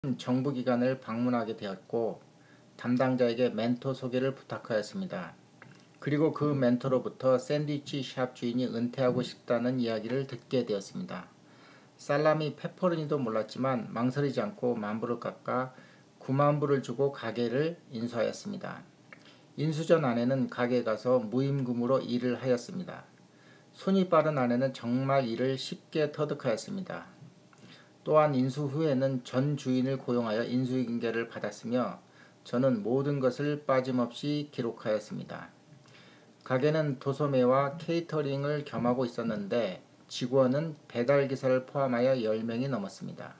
정부기관을 방문하게 되었고 담당자에게 멘토 소개를 부탁하였습니다. 그리고 그 멘토로부터 샌드위치 샵 주인이 은퇴하고 싶다는 이야기를 듣게 되었습니다. 살라미 페퍼로니도 몰랐지만 망설이지 않고 만불을 깎아 9만 불을 주고 가게를 인수하였습니다. 인수 전 아내는 가게에 가서 무임금으로 일을 하였습니다. 손이 빠른 아내는 정말 일을 쉽게 터득하였습니다. 또한 인수 후에는 전 주인을 고용하여 인수인계를 받았으며 저는 모든 것을 빠짐없이 기록하였습니다. 가게는 도소매와 케이터링을 겸하고 있었는데 직원은 배달기사를 포함하여 10명이 넘었습니다.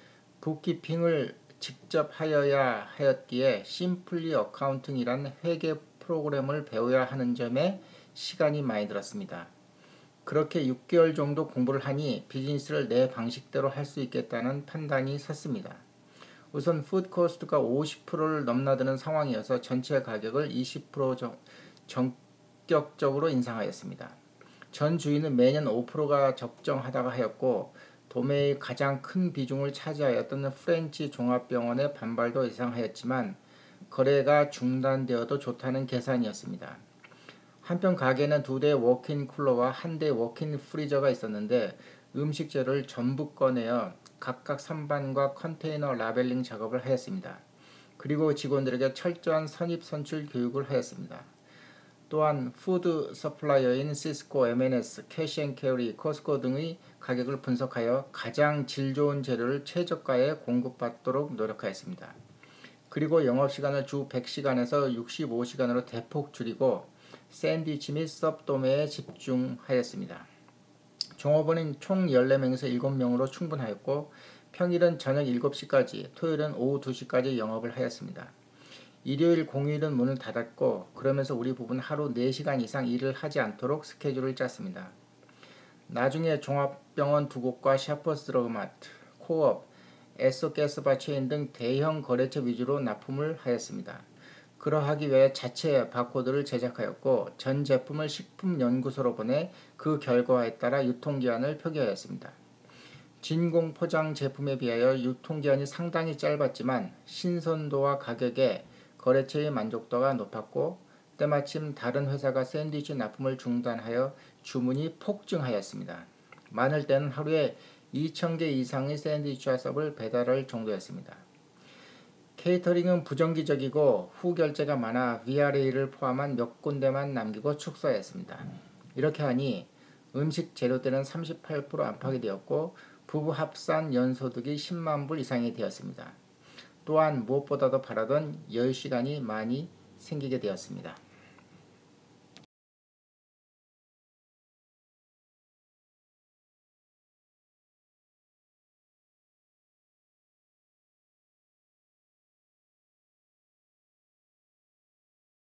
북키핑을 직접 하여야 하였기에 심플리 어카운팅이란 회계 프로그램을 배워야 하는 점에 시간이 많이 들었습니다. 그렇게 6개월 정도 공부를 하니 비즈니스를 내 방식대로 할 수 있겠다는 판단이 섰습니다. 우선 푸드코스트가 50%를 넘나드는 상황이어서 전체 가격을 20% 전격적으로 인상하였습니다. 전 주인은 매년 5%가 적정하다고 하였고 도매의 가장 큰 비중을 차지하였던 프렌치 종합병원의 반발도 예상하였지만 거래가 중단되어도 좋다는 계산이었습니다. 한편 가게는 2대의 워크인 쿨러와 1대의 워크인 프리저가 있었는데 음식 재료를 전부 꺼내어 각각 선반과 컨테이너 라벨링 작업을 하였습니다. 그리고 직원들에게 철저한 선입 선출 교육을 하였습니다. 또한 푸드 서플라이어인 시스코, M&S, 캐시앤캐리, 코스코 등의 가격을 분석하여 가장 질 좋은 재료를 최저가에 공급받도록 노력하였습니다. 그리고 영업시간을 주 100시간에서 65시간으로 대폭 줄이고 샌드위치 및 섭 도매에 집중하였습니다. 종업원은 총 14명에서 7명으로 충분하였고 평일은 저녁 7시까지, 토요일은 오후 2시까지 영업을 하였습니다. 일요일, 공휴일은 문을 닫았고 그러면서 우리 부부는 하루 4시간 이상 일을 하지 않도록 스케줄을 짰습니다. 나중에 종합병원 2곳과 샤퍼스 드러그마트, 코업, 에소가스바 체인 등 대형 거래처 위주로 납품을 하였습니다. 그러하기 위해 자체 바코드를 제작하였고 전 제품을 식품연구소로 보내 그 결과에 따라 유통기한을 표기하였습니다. 진공 포장 제품에 비하여 유통기한이 상당히 짧았지만 신선도와 가격에 거래처의 만족도가 높았고 때마침 다른 회사가 샌드위치 납품을 중단하여 주문이 폭증하였습니다. 많을 때는 하루에 2,000개 이상의 샌드위치와 섭을 배달할 정도였습니다. 케이터링은 부정기적이고 후결제가 많아 VRA를 포함한 몇 군데만 남기고 축소하였습니다. 이렇게 하니 음식 재료대는 38% 안팎이 되었고 부부 합산 연소득이 10만 불 이상이 되었습니다. 또한 무엇보다도 바라던 여유시간이 많이 생기게 되었습니다.